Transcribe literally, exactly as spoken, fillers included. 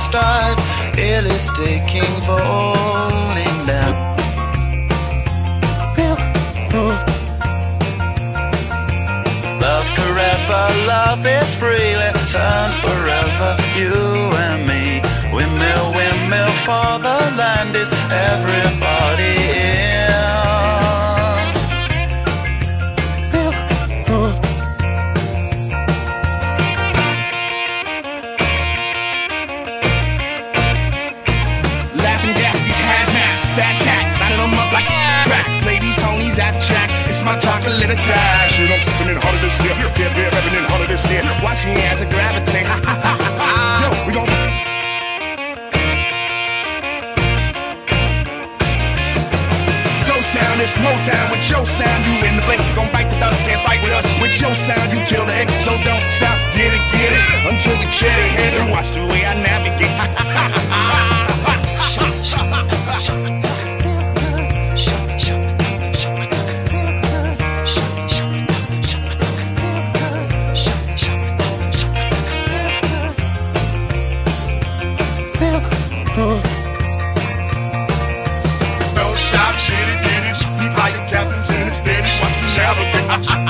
stride, is taking falling down. Love forever, love is freely, turn forever, you and me. Windmill, windmill for the land is everybody in. Laughing gas, these hazmats, fast cats, lining them up like crack. Ladies, ponies at the track, it's my chocolate attack. Shit, I'm stepping in harder this year, get there, rapping in harder this year. Watch me as I gravitate. Yo, we gon' down, it's Motown with your sound. You in the blink, gon' bite the dust, can't fight with us. With your sound, you kill the egg, so don't stop. Get it, get it, until we clear the head. And watch the way I navigate. Don't stop, shit it, get it. Keep high captains in it steady. Watch me navigate.